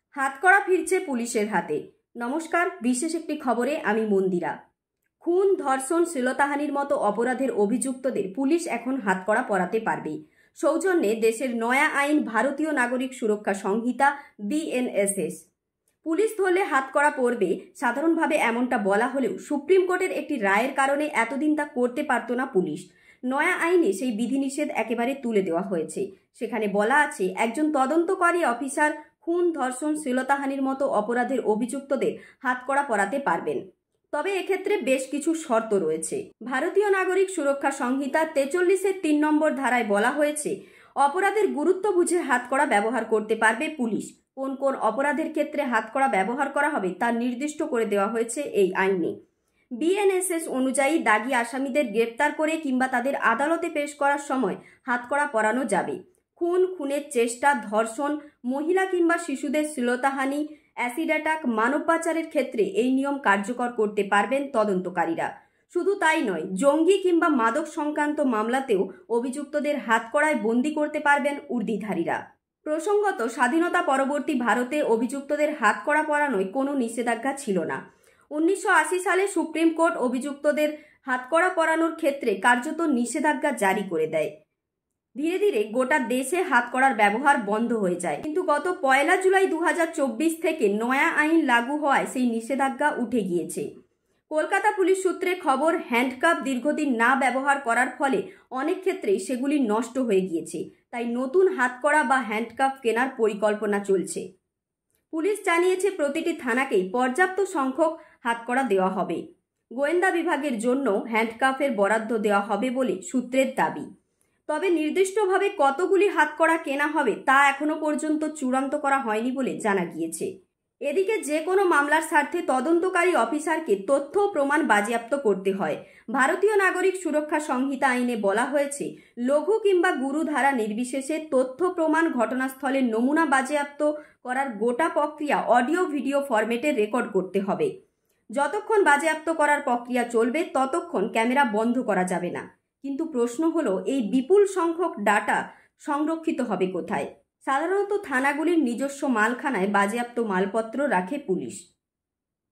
হাতকড়া ফিরছে পুলিশের হাতে। নমস্কার, বিশেষ একটি খবরে আমি মন্দিরা। খুন, ধর্ষণ, শ্লীলতাহানির মতো অপরাধের অভিযুক্তদের পুলিশ এখন হাতকড়া পরাতে পারবে। সৌজন্যে দেশের নয়া আইন ভারতীয় নাগরিক সুরক্ষা সংহিতা BNSS। পুলিশ ধরলে হাতকড়া পরবে, সাধারণভাবে এমনটা বলা হলেও সুপ্রিম কোর্টের একটি রায়ের কারণে এতদিন তা করতে পারত না পুলিশ। নয়া আইনে সেই বিধিনিষেধ একেবারে তুলে দেওয়া হয়েছে। সেখানে বলা আছে, একজন তদন্তকারী অফিসার খুন, ধর্ষণ, শ্লীলতাহানির মতো অপরাধের অভিযুক্তদের হাতকড়া পরাতে পারবেন। তবে এক্ষেত্রে বেশ কিছু শর্ত রয়েছে। ভারতীয় নাগরিক সুরক্ষা সংহিতা 43-এর 3 নম্বর ধারায় বলা হয়েছে, অপরাধের গুরুত্ব বুঝে হাতকড়া ব্যবহার করতে পারবে পুলিশ। কোন কোন অপরাধের ক্ষেত্রে হাতকড়া ব্যবহার করা হবে তা নির্দিষ্ট করে দেওয়া হয়েছে এই আইনে। BNSS অনুযায়ী দাগী আসামিদের গ্রেপ্তার করে কিংবা তাদের আদালতে পেশ করার সময় হাতকড়া পরানো যাবে। খুন, খুনের চেষ্টা, ধর্ষণ, মহিলা কিংবা শিশুদের শ্লীলতাহানি, অ্যাসিড অ্যাটাক, মানব পাচারের ক্ষেত্রে এই নিয়ম কার্যকর করতে পারবেন তদন্তকারীরা। শুধু তাই নয়, জঙ্গি কিংবা মাদক সংক্রান্ত মামলাতেও অভিযুক্তদের হাতকড়ায় বন্দী করতে পারবেন উর্দিধারীরা। প্রসঙ্গত, স্বাধীনতা পরবর্তী ভারতে অভিযুক্তদের হাতকড়া পরানোয় কোনো নিষেধাজ্ঞা ছিল না। 1980 সালে সুপ্রিম কোর্ট অভিযুক্তদের হাতকড়া পরানোর ক্ষেত্রে কার্যত নিষেধাজ্ঞা জারি করে দেয়। ধীরে ধীরে গোটা দেশে হাতকড়ার ব্যবহার বন্ধ হয়ে যায়, কিন্তু গত 1 জুলাই 2024 থেকে নয়া আইন লাগু হওয়ায় সেই নিষেধাজ্ঞা উঠে গিয়েছে। কলকাতা পুলিশ সূত্রে খবর, হ্যান্ডকাফ দীর্ঘদিন না ব্যবহার করার ফলে অনেক ক্ষেত্রেই সেগুলি নষ্ট হয়ে গিয়েছে। তাই নতুন হাতকড়া বা হ্যান্ডকাফ কেনার পরিকল্পনা চলছে। পুলিশ জানিয়েছে, প্রতিটি থানাকেই পর্যাপ্ত সংখ্যক হাতকড়া দেওয়া হবে। গোয়েন্দা বিভাগের জন্য হ্যান্ডকাফের বরাদ্দ দেওয়া হবে বলে সূত্রের দাবি। তবে নির্দিষ্টভাবে কতগুলি হাতকড়া কেনা হবে তা এখনো পর্যন্ত চূড়ান্ত করা হয়নি বলে জানা গিয়েছে। এদিকে যে কোনো মামলার স্বার্থে তদন্তকারী অফিসারকে তথ্য ও প্রমাণ বাজেয়াপ্ত করতে হয়। ভারতীয় নাগরিক সুরক্ষা সংহিতা আইনে বলা হয়েছে, লঘু কিংবা গুরু ধারা নির্বিশেষে তথ্য প্রমাণ ঘটনাস্থলের নমুনা বাজেয়াপ্ত করার গোটা প্রক্রিয়া অডিও ভিডিও ফরম্যাটে রেকর্ড করতে হবে। যতক্ষণ বাজেয়াপ্ত করার প্রক্রিয়া চলবে ততক্ষণ ক্যামেরা বন্ধ করা যাবে না। কিন্তু প্রশ্ন হলো, এই বিপুল সংখ্যক ডাটা সংরক্ষিত হবে কোথায়? সাধারণত থানাগুলির নিজস্ব মালখানায় বাজেয়াপ্ত মালপত্র রাখে পুলিশ।